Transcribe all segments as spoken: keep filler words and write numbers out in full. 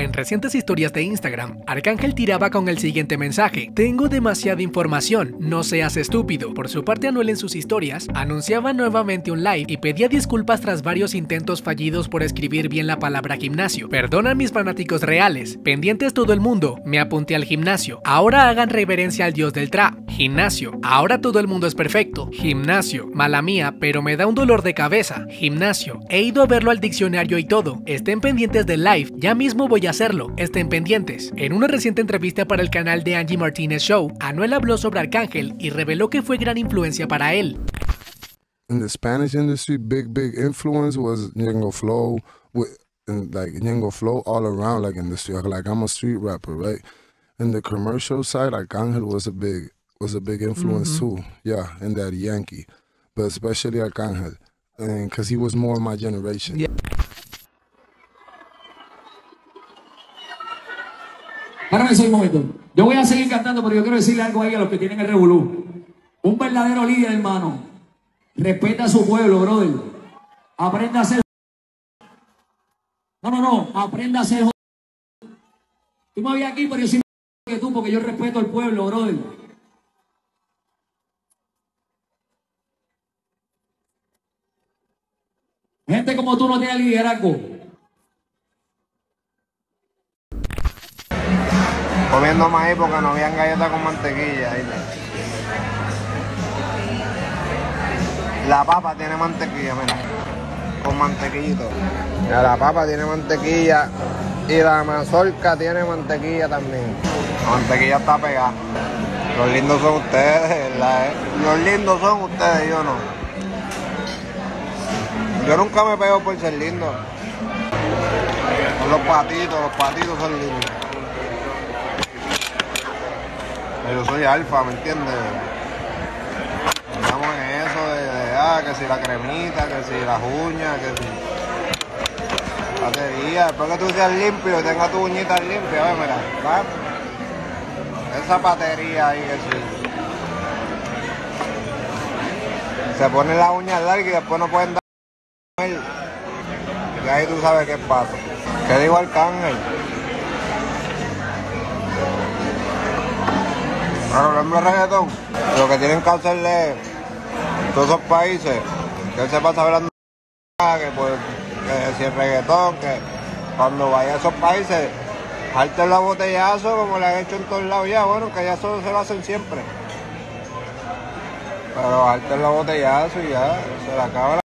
En recientes historias de Instagram, Arcángel tiraba con el siguiente mensaje: tengo demasiada información, no seas estúpido. Por su parte, Anuel en sus historias anunciaba nuevamente un live y pedía disculpas tras varios intentos fallidos por escribir bien la palabra gimnasio. Perdona a mis fanáticos reales, pendientes todo el mundo, me apunté al gimnasio. Ahora hagan reverencia al dios del trap. Gimnasio, ahora todo el mundo es perfecto. Gimnasio, mala mía, pero me da un dolor de cabeza. Gimnasio, he ido a verlo al diccionario y todo. Estén pendientes del live, ya mismo voy a hacerlo, estén pendientes. En una reciente entrevista para el canal de Angie Martinez Show, Anuel habló sobre Arcángel y reveló que fue gran influencia para él. In the Spanish industry, big, big influence was Ñengo Flow, with, and like Ñengo Flow all around, like in the street. Like I'm a street rapper, right? In the commercial side, Arcángel was a big, was a big influence mm-hmm. too. Yeah, in that Yankee, but especially Arcángel, and because he was more of my generation. Yeah. Párame un momento. Yo voy a seguir cantando, pero yo quiero decirle algo ahí a los que tienen el revolú. Un verdadero líder, hermano, respeta a su pueblo, brother. Aprenda a ser. No, no, no. Aprenda a ser. Tú me habías aquí, pero yo soy más que tú, porque yo respeto al pueblo, brother. Gente como tú no tiene liderazgo. Comiendo maíz porque no habían galletas con mantequilla. La papa tiene mantequilla, mira, con mantequillito. Mira, la papa tiene mantequilla y la mazorca tiene mantequilla también. La mantequilla está pegada. Los lindos son ustedes, ¿verdad? Eh? Los lindos son ustedes, yo no. Yo nunca me pego por ser lindo. Son los patitos, los patitos son lindos. Yo soy alfa, ¿me entiendes? Estamos en eso de, de ah, que si la cremita, que si las uñas, que si batería. Después que tú seas limpio y tengas tus uñitas limpias, ve, mira, ¿va? Esa batería ahí que sí. Se ponen las uñas largas y después no pueden dar. Y ahí tú sabes qué pasa. ¿Qué digo Arcángel? Bueno, hablando de reggaetón, lo que tienen que hacerle todos esos países, que él se pasa hablando que, pues, que si el reggaetón, que cuando vaya a esos países, jalten los botellazos como le han hecho en todos lados ya, bueno, que ya eso se lo hacen siempre. Pero jalten los botellazos y ya, se le acaba la...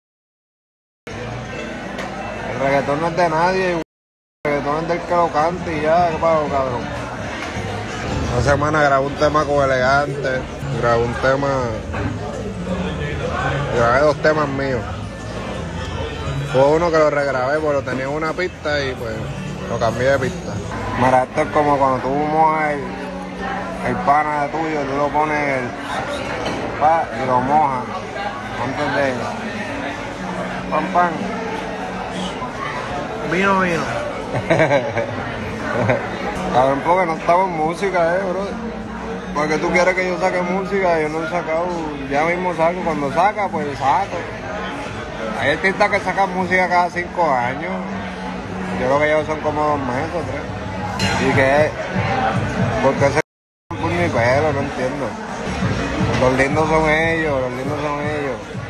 El reggaetón no es de nadie, el reggaetón es del que lo cante y ya, ¿qué pasó, cabrón? Una semana grabé un tema con Elegante, grabé un tema, grabé dos temas míos. Fue uno que lo regrabé porque tenía una pista y pues lo cambié de pista. Mira, esto es como cuando tú mojas el, el pana de tuyo, tú lo pones el, pa, y lo mojas antes de pan pan. Vino, vino. Cabrón, porque no estaba en música, eh, bro. Porque tú quieres que yo saque música, yo no he sacado, ya mismo saco. Cuando saca, pues saco. Hay artistas que sacan música cada cinco años. Yo creo que ellos son como dos meses o tres. Y que, ¿por qué se por mi pelo? No entiendo. Los lindos son ellos, los lindos son ellos.